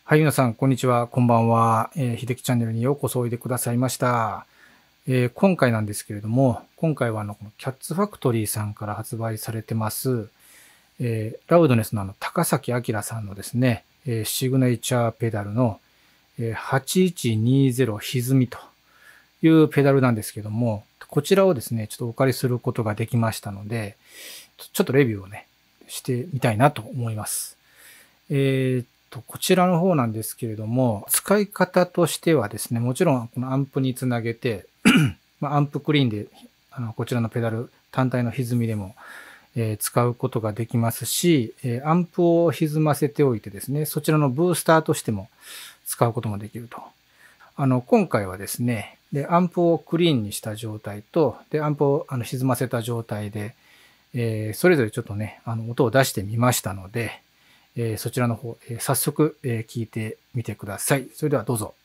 はい、皆さん、こんにちは。こんばんは。秀樹チャンネルにようこそおいでくださいました。今回なんですけれども、今回はこのキャッツファクトリーさんから発売されてます、ラウドネスの高崎明さんのですね、シグネチャーペダルの、8120歪みというペダルなんですけども、こちらをですね、ちょっとお借りすることができましたので、ちょっとレビューをね、してみたいなと思います。こちらの方なんですけれども、使い方としてはですね、もちろんこのアンプにつなげて、アンプクリーンでこちらのペダル単体の歪みでも、使うことができますし、アンプを歪ませておいてですね、そちらのブースターとしても使うこともできると。今回はですね、で、アンプをクリーンにした状態と、で、アンプを歪ませた状態で、それぞれちょっとね、音を出してみましたので、そちらの方、早速、聞いてみてください。それではどうぞ。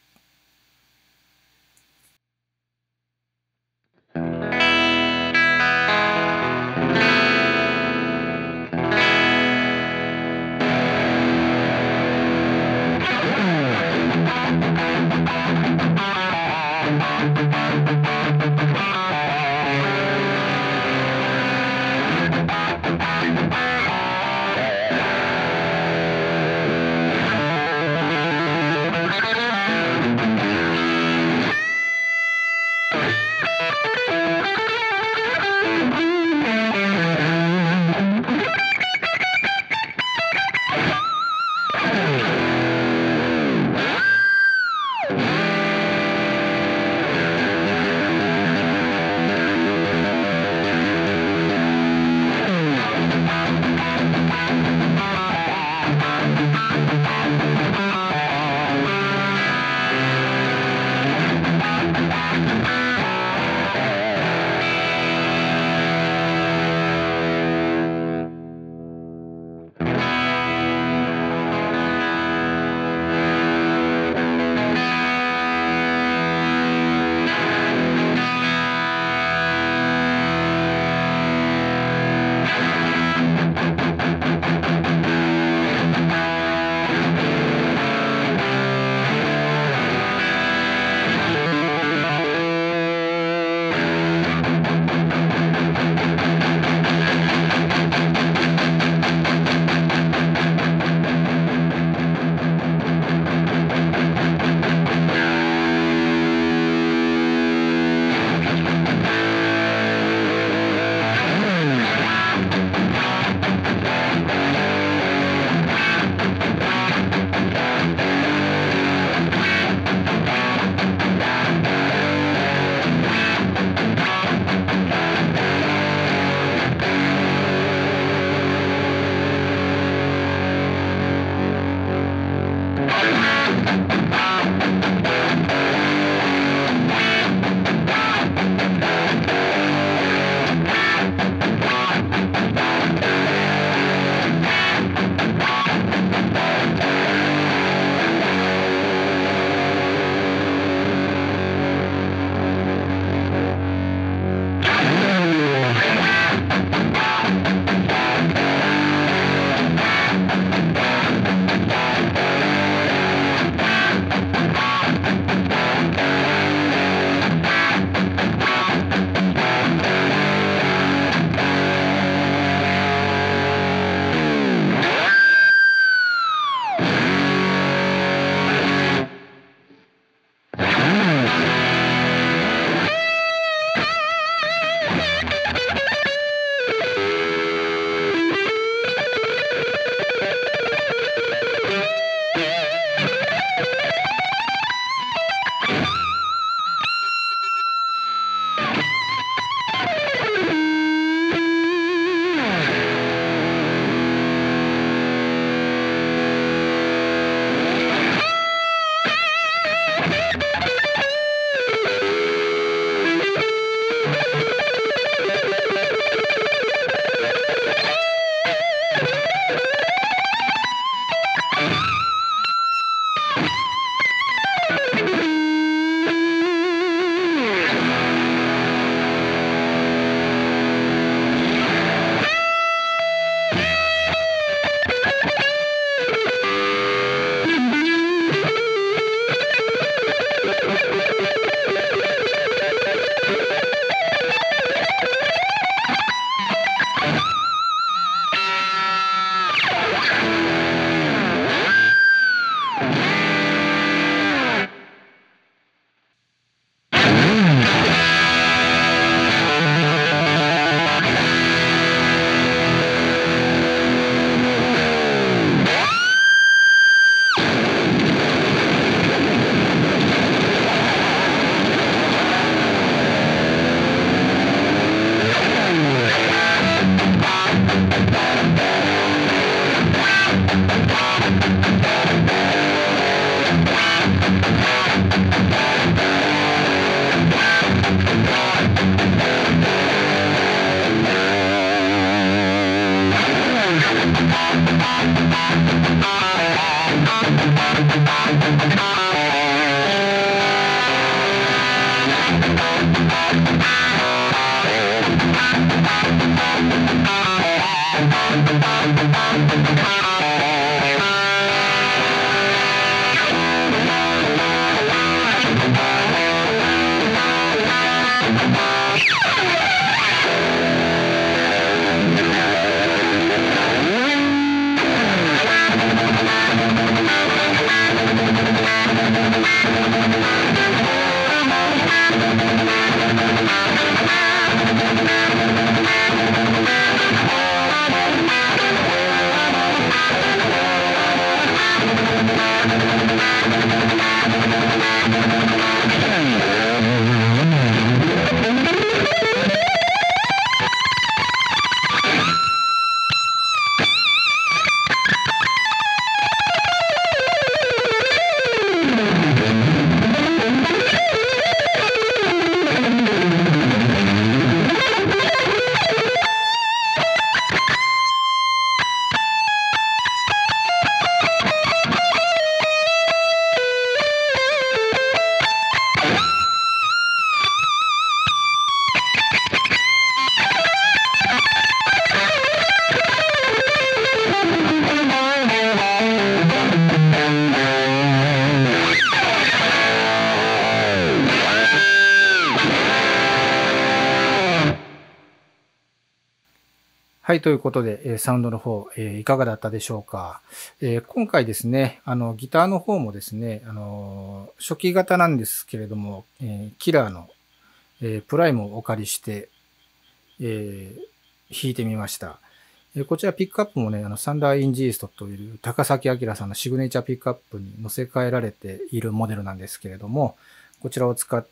はい、ということで、サウンドの方、いかがだったでしょうか。今回ですね、ギターの方もですね、初期型なんですけれども、キラーの、プライムをお借りして、弾いてみました。こちらピックアップもね、サンダーインジーストという高崎明さんのシグネチャーピックアップに載せ替えられているモデルなんですけれども、こちらを使って、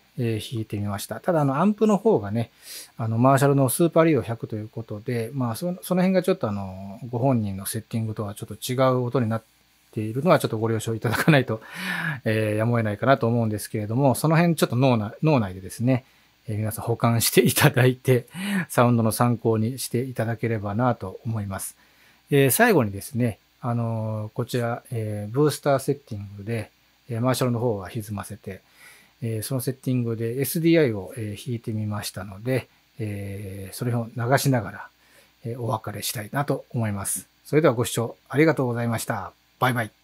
弾いてみました。ただ、アンプの方がね、マーシャルのスーパーリード100ということで、まあ、その辺がちょっとご本人のセッティングとはちょっと違う音になっているのはちょっとご了承いただかないと、やむを得ないかなと思うんですけれども、その辺ちょっと脳内でですね、皆さん保管していただいて、サウンドの参考にしていただければなと思います。最後にですね、こちら、ブースターセッティングで、マーシャルの方は歪ませて、そのセッティングで SDI を弾いてみましたので、それを流しながらお別れしたいなと思います。それではご視聴ありがとうございました。バイバイ。